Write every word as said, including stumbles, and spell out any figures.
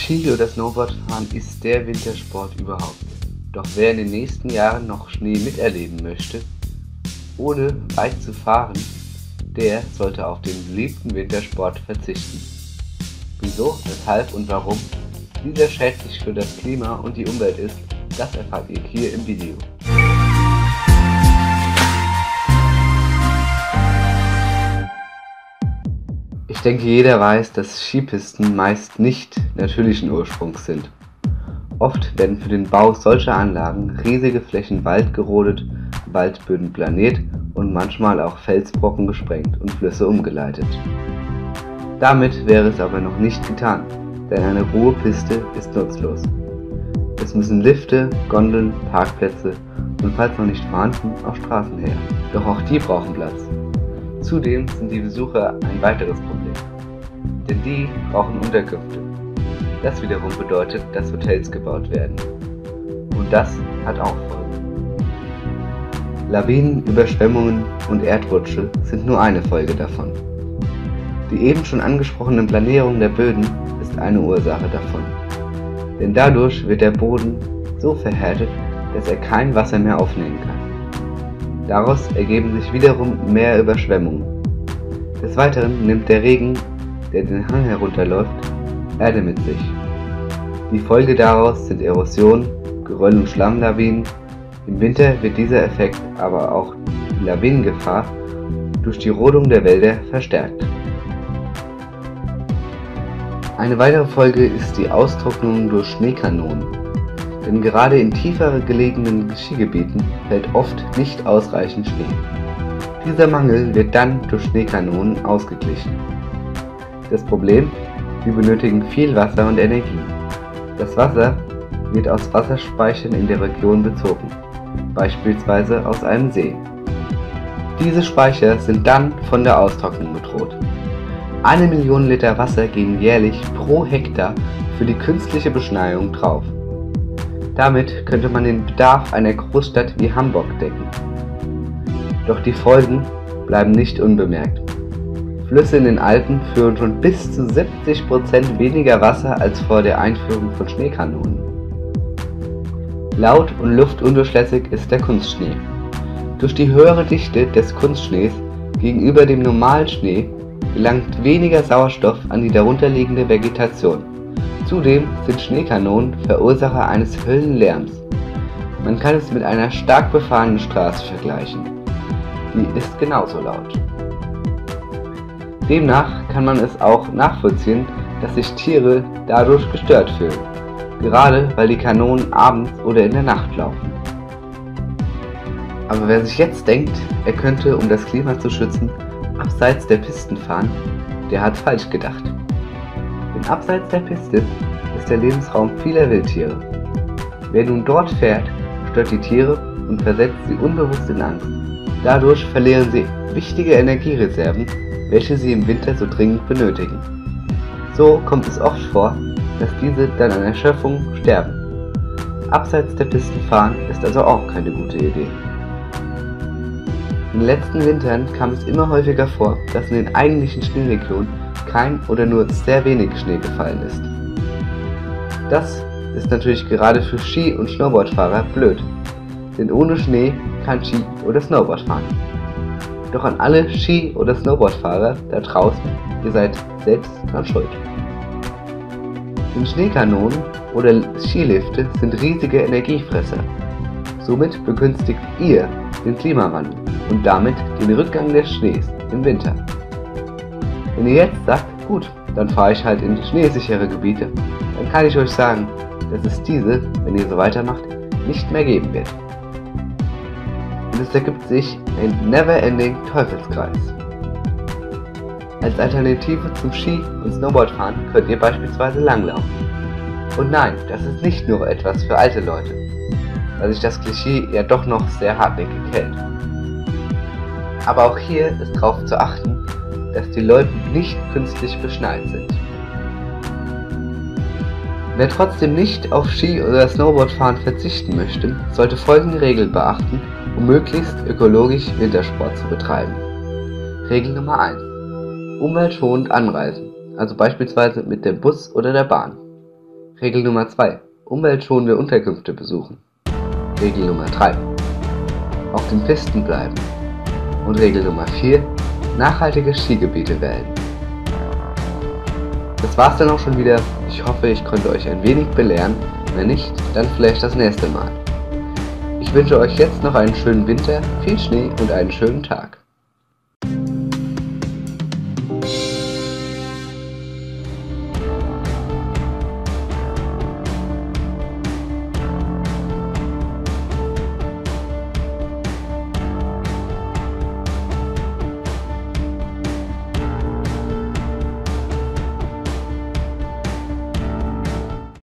Ski- oder Snowboardfahren ist der Wintersport überhaupt. Doch wer in den nächsten Jahren noch Schnee miterleben möchte, ohne weit zu fahren, der sollte auf den beliebten Wintersport verzichten. Wieso, weshalb und warum dieser schädlich für das Klima und die Umwelt ist, das erfahrt ihr hier im Video. Ich denke, jeder weiß, dass Skipisten meist nicht natürlichen Ursprungs sind. Oft werden für den Bau solcher Anlagen riesige Flächen Wald gerodet, Waldböden planiert und manchmal auch Felsbrocken gesprengt und Flüsse umgeleitet. Damit wäre es aber noch nicht getan, denn eine Ruhepiste ist nutzlos. Es müssen Lifte, Gondeln, Parkplätze und falls noch nicht vorhanden, auch Straßen her. Doch auch die brauchen Platz. Zudem sind die Besucher ein weiteres Problem, denn die brauchen Unterkünfte. Das wiederum bedeutet, dass Hotels gebaut werden. Und das hat auch Folgen. Lawinen, Überschwemmungen und Erdrutsche sind nur eine Folge davon. Die eben schon angesprochene Planierung der Böden ist eine Ursache davon. Denn dadurch wird der Boden so verhärtet, dass er kein Wasser mehr aufnehmen kann. Daraus ergeben sich wiederum mehr Überschwemmungen. Des Weiteren nimmt der Regen, der den Hang herunterläuft, Erde mit sich. Die Folge daraus sind Erosion, Geröll- und Schlammlawinen. Im Winter wird dieser Effekt, aber auch die Lawinengefahr, durch die Rodung der Wälder verstärkt. Eine weitere Folge ist die Austrocknung durch Schneekanonen. Denn gerade in tiefer gelegenen Skigebieten fällt oft nicht ausreichend Schnee. Dieser Mangel wird dann durch Schneekanonen ausgeglichen. Das Problem? Sie benötigen viel Wasser und Energie. Das Wasser wird aus Wasserspeichern in der Region bezogen, beispielsweise aus einem See. Diese Speicher sind dann von der Austrocknung bedroht. Eine Million Liter Wasser gehen jährlich pro Hektar für die künstliche Beschneiung drauf. Damit könnte man den Bedarf einer Großstadt wie Hamburg decken. Doch die Folgen bleiben nicht unbemerkt. Flüsse in den Alpen führen schon bis zu siebzig Prozent weniger Wasser als vor der Einführung von Schneekanonen. Laut und luftundurchlässig ist der Kunstschnee. Durch die höhere Dichte des Kunstschnees gegenüber dem normalen Schnee gelangt weniger Sauerstoff an die darunterliegende Vegetation. Zudem sind Schneekanonen Verursacher eines Höllenlärms. Man kann es mit einer stark befahrenen Straße vergleichen. Die ist genauso laut. Demnach kann man es auch nachvollziehen, dass sich Tiere dadurch gestört fühlen, gerade weil die Kanonen abends oder in der Nacht laufen. Aber wer sich jetzt denkt, er könnte, um das Klima zu schützen, abseits der Pisten fahren, der hat falsch gedacht. Denn abseits der Piste ist der Lebensraum vieler Wildtiere. Wer nun dort fährt, stört die Tiere und versetzt sie unbewusst in Angst. Dadurch verlieren sie wichtige Energiereserven, welche sie im Winter so dringend benötigen. So kommt es oft vor, dass diese dann an Erschöpfung sterben. Abseits der Pisten fahren ist also auch keine gute Idee. In den letzten Wintern kam es immer häufiger vor, dass in den eigentlichen Schneeregionen kein oder nur sehr wenig Schnee gefallen ist. Das ist natürlich gerade für Ski- und Snowboardfahrer blöd, denn ohne Schnee kann Ski- oder Snowboard fahren. Doch an alle Ski- oder Snowboardfahrer da draußen, ihr seid selbst dran schuld. Denn Schneekanonen oder Skilifte sind riesige Energiefresser. Somit begünstigt ihr den Klimawandel und damit den Rückgang des Schnees im Winter. Wenn ihr jetzt sagt, gut, dann fahre ich halt in schneesichere Gebiete, dann kann ich euch sagen, dass es diese, wenn ihr so weitermacht, nicht mehr geben wird. Und es ergibt sich ein never-ending Teufelskreis. Als Alternative zum Ski- und Snowboardfahren könnt ihr beispielsweise langlaufen. Und nein, das ist nicht nur etwas für alte Leute, weil sich das Klischee ja doch noch sehr hartnäckig hält. Aber auch hier ist darauf zu achten, dass die Leute nicht künstlich beschneit sind. Wer trotzdem nicht auf Ski- oder Snowboardfahren verzichten möchte, sollte folgende Regeln beachten, um möglichst ökologisch Wintersport zu betreiben. Regel Nummer eins. Umweltschonend anreisen, also beispielsweise mit dem Bus oder der Bahn. Regel Nummer zwei. Umweltschonende Unterkünfte besuchen. Regel Nummer drei. Auf den Pisten bleiben. Und Regel Nummer vier. Nachhaltige Skigebiete wählen. Das war's dann auch schon wieder. Ich hoffe, ich konnte euch ein wenig belehren. Wenn nicht, dann vielleicht das nächste Mal. Ich wünsche euch jetzt noch einen schönen Winter, viel Schnee und einen schönen Tag.